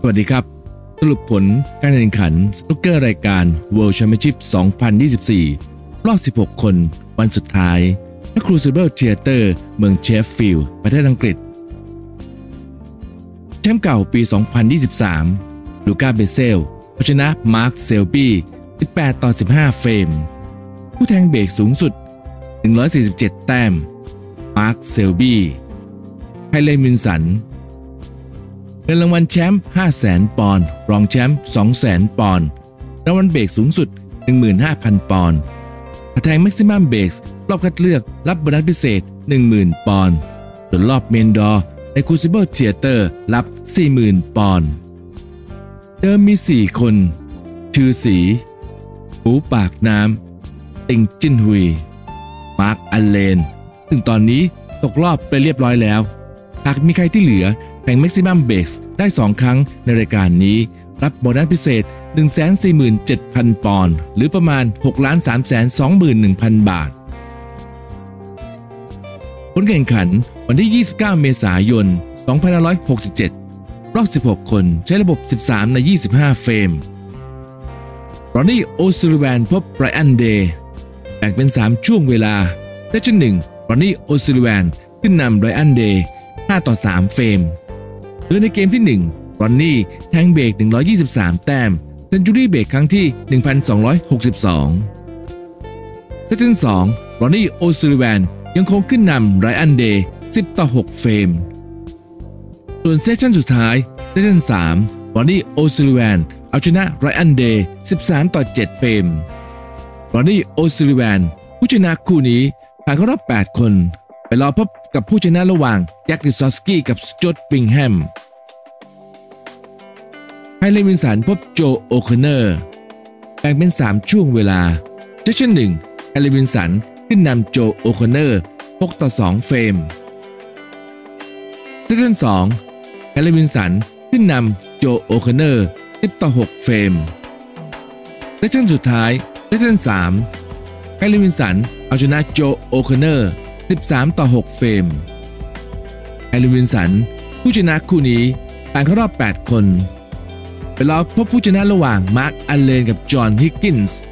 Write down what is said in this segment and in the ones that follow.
สวัสดีครับสรุปผลการแข่งขันสนุกเกอร์รายการ World Championship 2024 รอบ 16 คนวันสุดท้ายณ Crucible Theatre เมืองเชฟฟิลด์ประเทศอังกฤษแชมป์เก่าปี 2023 ลูก้า เบเซลเอาชนะมาร์ค เซลบี้ 18-15 เฟรมผู้แทงเบรกสูงสุด 147 แต้มมาร์ค เซลบี้ไฮเลน วินสันเงินรางวัลแชมป์ 500,000 ปอนด์รองแชมป์ 200,000 ปอนด์รางวัลเบรกสูงสุด 15,000 ปอนด์แทงแม็กซิมัมเบรกรอบคัดเลือกรับโบนัสพิเศษ 10,000 ปอนด์ส่วนรอบเมนดอร์ใน Crucible Theatre รับ 40,000 ปอนด์เดิมมี 4 คนชื่อสีหูปากน้ำติงจิ้นฮุยมาร์ค อัลเลนซึ่งตอนนี้ตกรอบไปเรียบร้อยแล้วหากมีใครที่เหลือแข่ง Maximum Base ได้ 2 ครั้งในรายการนี้รับโบนัสพิเศษ 147,000 ปอนด์หรือประมาณ 6,321,000 บาทผลแข่งขันวันที่ 29 เมษายน 2567 รอบ 16 คนใช้ระบบ 13 ใน 25 เฟรมรอนนี่ โอซูลิแวนพบไบรอัน เดย์แบ่งเป็น 3 ช่วงเวลาเซสชั่น 1 รอนนี่ โอซูลิแวนขึ้นนำไบรอัน เดย์ 5-3 เฟรมโดยในเกมที่ 1 รอนนี่แทงเบรก 123 แต้มเซนจูรี่เบรกครั้งที่ 1,262 เซสชั่น 2 รอนนี่ โอซูลิแวนยังคงขึ้นนำไบรอัน เดย์ 10-6 เฟรมส่วนเซสชั่นสุดท้ายเซสชั่น 3 รอนนี่ โอซูลิแวนเอาชนะไบรอัน เดย์ 13-7 เฟรมรอนนี่ โอซูลิแวนผู้ชนะคู่นี้ผ่านเข้ารอบ 8 คนไปรอพบกับผู้ชนะระหว่างแจ็ค ดิซอสกี้กับสจ๊อต บิงแฮมไฮเลน วินสันพบโจ โอคอนเนอร์แบ่งเป็น 3 ช่วงเวลาเซสชั่น 1 ไฮเลน วินสันขึ้นนำโจ โอคอนเนอร์ 6-2 เฟรมเซสชั่น 2 ไฮเลน วินสันขึ้นนำโจ โอคอนเนอร์ 10-6 เฟรมเซสชั่นสุดท้ายเซสชั่น 3 ไฮเลน วินสันเอาชนะโจ โอคอนเนอร์13-6 เฟรมไฮเลน วินสันผู้ชนะคู่นี้ผ่านเข้ารอบ 8 คนไปรอพบผู้ชนะระหว่างมาร์ค อัลเลนกับจอห์น ฮิกกินส์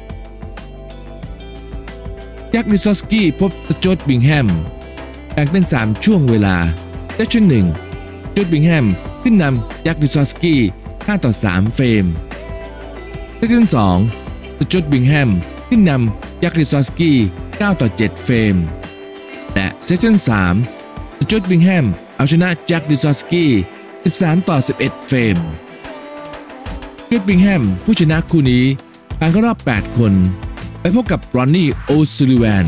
แจ็ค ดิซอสกี้พบสจ๊อต บิงแฮมแบ่งเป็น 3 ช่วงเวลาเซสชั่น 1 สจ๊อต บิงแฮมขึ้นนำแจ็ค ดิซอสกี้ 5-3 เฟรมเซสชั่น 2 สจ๊อต บิงแฮมขึ้นนำแจ็ค ดิซอสกี้ 9-7 เฟรมและเซสชั่น 3 สจ๊อต บิงแฮมเอาชนะแจ็ค ดิซอสกี้ 13-11 เฟรมสจ๊อต บิงแฮมผู้ชนะคู่นี้ผ่านเข้ารอบ 8 คนไปพบกับรอนนี่ โอซูลิแวน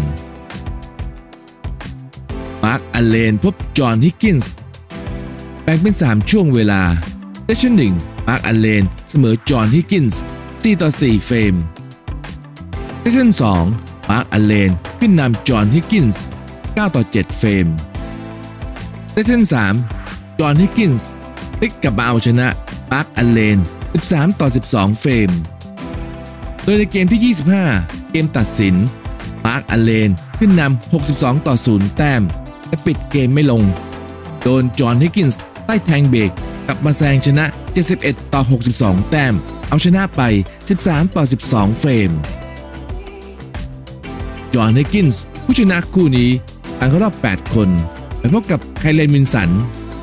มาร์ค อัลเลนพบจอห์น ฮิกกินส์แบ่งเป็น 3 ช่วงเวลาเซสชั่น 1 มาร์ค อัลเลนเสมอจอห์น ฮิกกินส์ 4-4 เฟรมเซสชั่น 2 มาร์ค อัลเลนขึ้นนำจอห์น ฮิกกินส์ 9-7 เฟรมเซสชั่น 3 จอห์น ฮิกกินส์พลิกกลับมาเอาชนะมาร์ค อัลเลน 13-12 เฟรมโดยในเกมที่ 25 เกมตัดสินมาร์ค อัลเลนขึ้นนำ 62-0 แต้มแต่ปิดเกมไม่ลงโดนจอห์น ฮิกกินส์ใต้แทงเบรกกลับมาแซงชนะ 71-62 แต้มเอาชนะไป 13-12 เฟรมจอห์น ฮิกกินส์ผู้ชนะคู่นี้ผ่านเข้ารอบ 8 คนไปพบกับไฮเลน วินสัน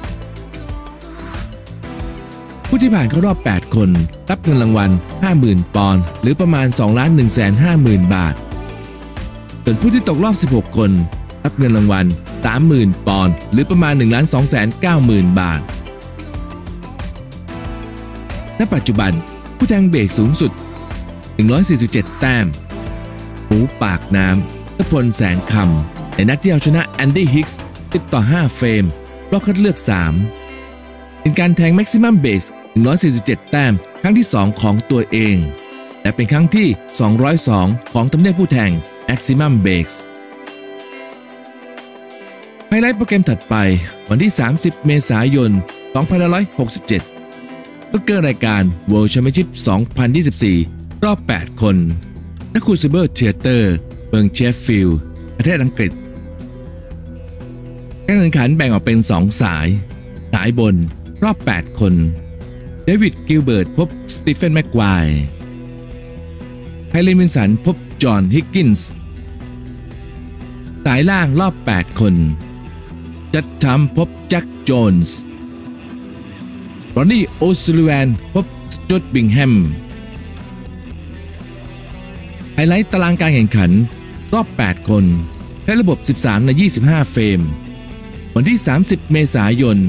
ผู้ที่ผ่านเข้ารอบ 8 คนรับเงินรางวัล 50,000 ปอนด์หรือประมาณ 2,150,000 บาทส่วนผู้ที่ตกรอบ 16 คนรับเงินรางวัล 30,000 ปอนด์หรือประมาณ 1,290,000 บาทณปัจจุบันผู้แทงเบรกสูงสุด 147 แต้มหูปากน้ำ พลแสงคำในนัดที่เอาชนะแอนดี้ ฮิกส์ 10-5 เฟรมรอบคัดเลือก 3เป็นการแทง Maximum Base 147 แต้มครั้งที่ 2 ของตัวเองและเป็นครั้งที่ 202 ของตำแหน่งผู้แทง Maximum Base ไฮไลท์โปรแกรมถัดไปวันที่ 30 เมษายน 2567 ลูกเกอร์รายการ World Championship 2024 รอบ 8 คนณ Crucible Theatre เมืองเชฟฟิลด์ประเทศอังกฤษการแข่งขันแบ่งออกเป็น 2 สายบนรอบ 8 คนเดวิดกิลเบิร์ตพบสตีเฟนแม็กควายไฮเลนวินสันพบจอห์นฮิกกินส์สายล่างรอบ 8 คนจัดทำพบแจ็คโจนส์รอนนี่โอซูลิแวนพบสจ๊อตบิงแฮมไฮไลท์ตารางการแข่งขันรอบ 8 คนใช้ระบบ 13 ใน 25 เฟรมวันที่ 30 เมษายน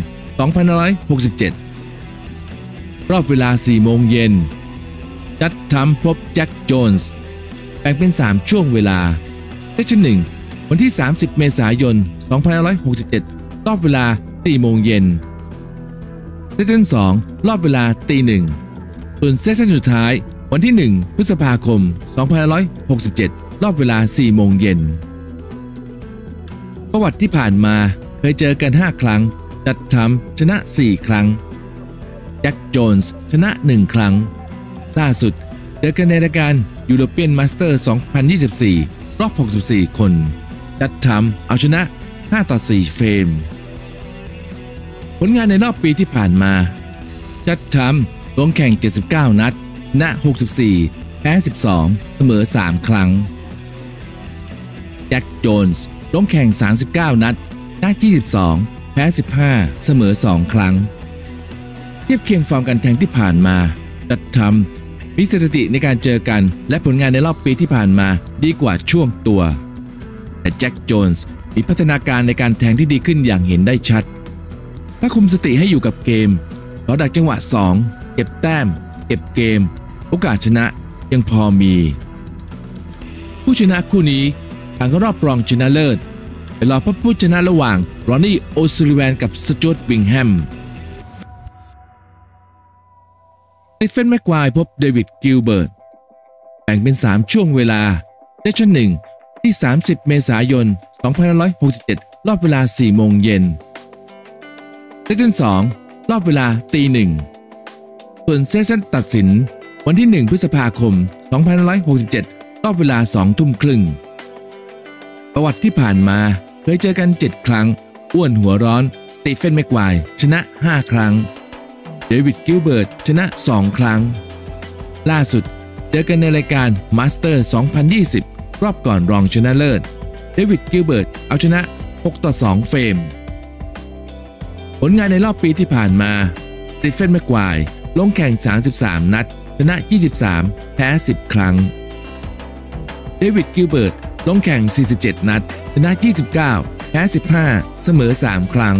2567 รอบเวลา 4 โมงเย็นจัดทำพบแจ็คโจนส์แบ่งเป็น 3 ช่วงเวลาเซสชั่น 1 วันที่ 30 เมษายน 2567 รอบเวลา 4 โมงเย็นเซสชั่น 2 รอบเวลา 1:00 ส่วนเซสชั่นสุดท้ายวันที่ 1 พฤษภาคม 2567 รอบเวลา 4 โมงเย็นประวัติที่ผ่านมาเคยเจอกัน 5 ครั้งจัดทำชนะ 4 ครั้งแจ็คโจนส์ชนะ 1 ครั้งล่าสุดเจอกันในรายการยูโรเปียนมาสเตอร์ 2024 รอบ 64 คนจัดทำเอาชนะ 5-4 เฟรมผลงานในรอบปีที่ผ่านมาจัดทำลงแข่ง 79 นัดชนะ 64 แพ้ 12 เสมอ 3 ครั้งแจ็คโจนส์ลงแข่ง 39 นัดชนะ 22 แพ้ 15 เสมอ 2 ครั้งเทียบเคียงฟอร์มการแข่งที่ผ่านมาจัดทำมีสถิติในการเจอกันและผลงานในรอบปีที่ผ่านมาดีกว่าช่วงตัวแต่แจ็คโจนส์มีพัฒนาการในการแทงที่ดีขึ้นอย่างเห็นได้ชัดถ้าคุมสติให้อยู่กับเกมรอดักจังหวะ 2 เก็บแต้มเก็บเกมโอกาสชนะยังพอมีผู้ชนะคู่นี้ผ่านเข้ารอบรองชนะเลิศไปรอพบผู้ชนะระหว่างรอนนี่โอซูลิแวนกับสจ๊อตบิงแฮมสตีเฟนแม็กควายพบเดวิดกิลเบิร์ตแบ่งเป็น 3 ช่วงเวลาเซสชั่น 1 ที่ 30 เมษายน 2567 รอบเวลา 4 โมงเย็นเซสชั่น 2 รอบเวลา 1:00 ส่วนเซสชั่นตัดสินวันที่ 1 พฤษภาคม 2567 รอบเวลา 20:30 ประวัติที่ผ่านมาเคยเจอกัน 7 ครั้งอ้วนหัวร้อนสตีเฟนแม็กควายชนะ 5 ครั้งเดวิดกิลเบิร์ตชนะ 2 ครั้งล่าสุดเจอกันในรายการมาสเตอร์ 2020 รอบก่อนรองชนะเลิศเดวิดกิลเบิร์ตเอาชนะ 6-2 เฟรมผลงานในรอบปีที่ผ่านมาสตีเฟนแม็กควายลงแข่ง 33 นัดชนะ 23 แพ้ 10 ครั้งเดวิดกิลเบิร์ตลงแข่ง 47 นัดชนะ 29 แพ้ 15 เสมอ 3 ครั้ง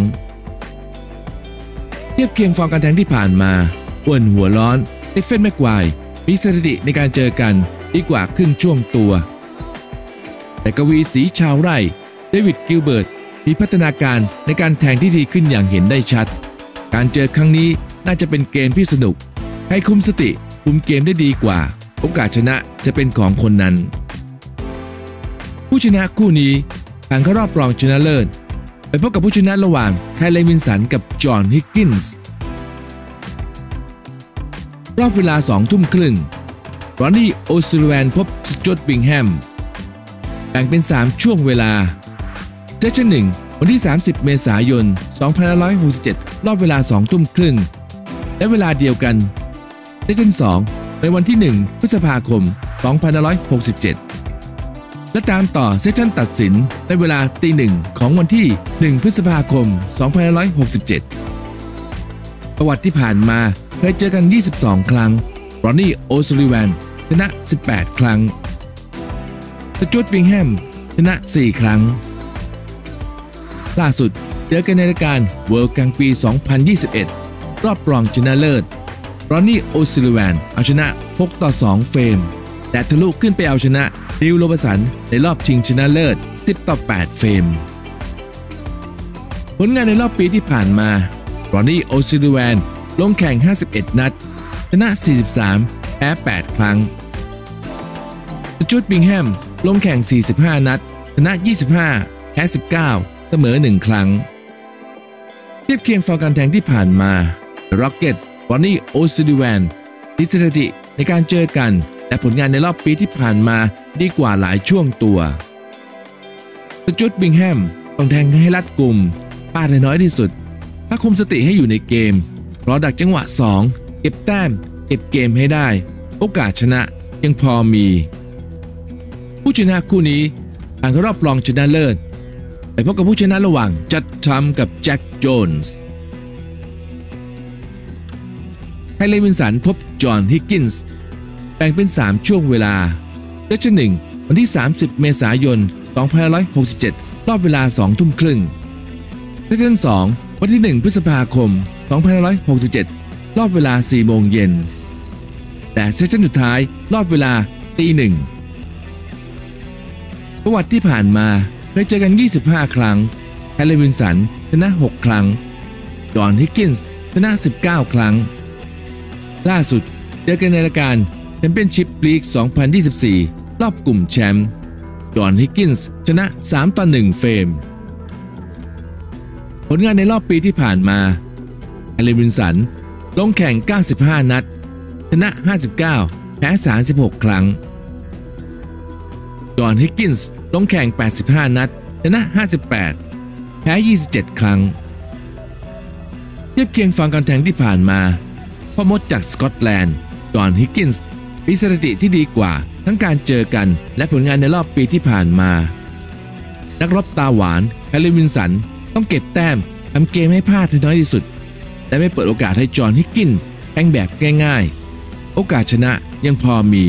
เทียบเคียงฟอร์มการแทงที่ผ่านมาอ้วนหัวร้อนสตีเฟนแม็กควายมีสถิติในการเจอกันดีกว่าขึ้นช่วงตัวแต่กวีสีชาวไร่เดวิดกิลเบิร์ตมีพัฒนาการในการแทงที่ดีขึ้นอย่างเห็นได้ชัดการเจอครั้งนี้น่าจะเป็นเกมที่สนุกให้คุมสติคุมเกมได้ดีกว่าโอกาสชนะจะเป็นของคนนั้นผู้ชนะคู่นี้ผ่านเข้ารอบรองชนะเลิศไปพบกับผู้ชนะระหว่างไฮเลนวินสันกับจอห์นฮิกกินส์รอบเวลา 20:30 รอนนี่โอซูลิแวนพบสจ๊อตบิงแฮมแบ่งเป็น 3 ช่วงเวลาเซสชั่น 1 วันที่ 30 เมษายน 2567 รอบเวลา 20:30 และเวลาเดียวกันเซสชั่น 2 ในวันที่ 1 พฤษภาคม 2567 และตามต่อเซสชั่นตัดสินในเวลา 1:00 ของวันที่ 1 พฤษภาคม 2567 ประวัติที่ผ่านมาเคยเจอกัน 22 ครั้งรอนนี่โอซูลิแวนชนะ 18 ครั้งสจ๊อตบิงแฮมชนะ 4 ครั้งล่าสุดเจอกันในรายการเวิลด์กลางปี 2021 รอบรองชนะเลิศรอนนี่โอซูลิแวนเอาชนะ 6-2 เฟรมแต่ทะลุขึ้นไปเอาชนะดิลโรบสันในรอบชิงชนะเลิศ 10-8 เฟรมผลงานในรอบปีที่ผ่านมารอนนี่โอซูลิแวนลงแข่ง 51 นัดชนะ 43 แพ้ 8 ครั้งสจ๊อตบิงแฮมลงแข่ง 45 นัดชนะ 25 แพ้ 19 เสมอ 1 ครั้งเทียบเคียงฟอร์มการแทงที่ผ่านมาร็อกเก็ตรอนนี่โอซูลิแวนมีสถิติในการเจอกันและผลงานในรอบปีที่ผ่านมาดีกว่าหลายช่วงตัวสจ๊อตบิงแฮมต้องแทงให้รัดกุมพลาดให้น้อยที่สุดถ้าคุมสติให้อยู่ในเกมรอดักจังหวะ 2 เก็บแต้มเก็บเกมให้ได้โอกาสชนะยังพอมี ผู้ชนะคู่นี้ผ่านเข้ารอบรองชนะเลิศไปพบกับผู้ชนะระหว่างจัดทำกับแจ็คโจนส์ไฮเลวินสันพบจอห์นฮิกกินส์แบ่งเป็น3ช่วงเวลาเซสชั่น1วันที่30เมษายน2567รอบเวลา 20:30 นเซสชั่น2วันที่1พฤษภาคม2567รอบเวลา 4 โมงเย็นแต่เซสชั่นสุดท้ายรอบเวลา 1:00 นประวัติที่ผ่านมาเคยเจอกัน25 ครั้งไฮเลวินสันชนะ6 ครั้งจอห์นฮิกกินส์ชนะ19 ครั้งล่าสุดเจอกันในรายการแชมเปี้ยนชิพลีก 2024 รอบกลุ่มแชมป์จอห์นฮิกกินส์ชนะ 3-1 เฟรมผลงานในรอบปีที่ผ่านมาไฮเลวินสันลงแข่ง95 นัดชนะ59แพ้36 ครั้งจอห์นฮิกกินส์ลงแข่ง85 นัดชนะ58แพ้27 ครั้งเทียบเคียงฝั่งการแข่งที่ผ่านมาพ่อมดจากสกอตแลนด์จอห์นฮิกกินส์มีสถิติที่ดีกว่าทั้งการเจอกันและผลงานในรอบปีที่ผ่านมานักรบตาหวานไฮเลวินสันต้องเก็บแต้มทำเกมให้พลาดให้น้อยที่สุดและไม่เปิดโอกาสให้จอห์นฮิกกินส์แข่งแบบง่ายๆโอกาสชนะยังพอมี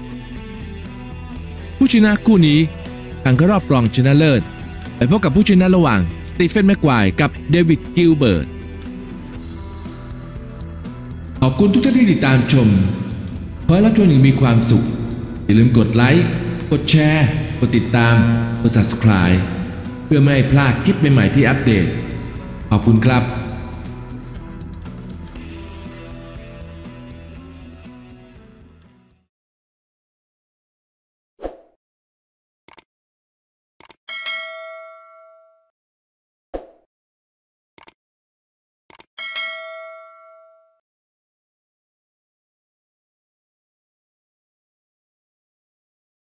ผู้ชนะคู่นี้ผ่านเข้ารอบรองชนะเลิศไปพบกับผู้ชนะระหว่างสตีเฟนแม็กไกวร์กับเดวิดกิลเบิร์ตขอบคุณทุกท่านที่ติดตามชมขอให้รับชมอย่างมีความสุขอย่าลืมกดไลค์กดแชร์กดติดตามกด Subscribe เพื่อไม่ให้พลาดคลิปใหม่ๆที่อัปเดตขอบคุณครับ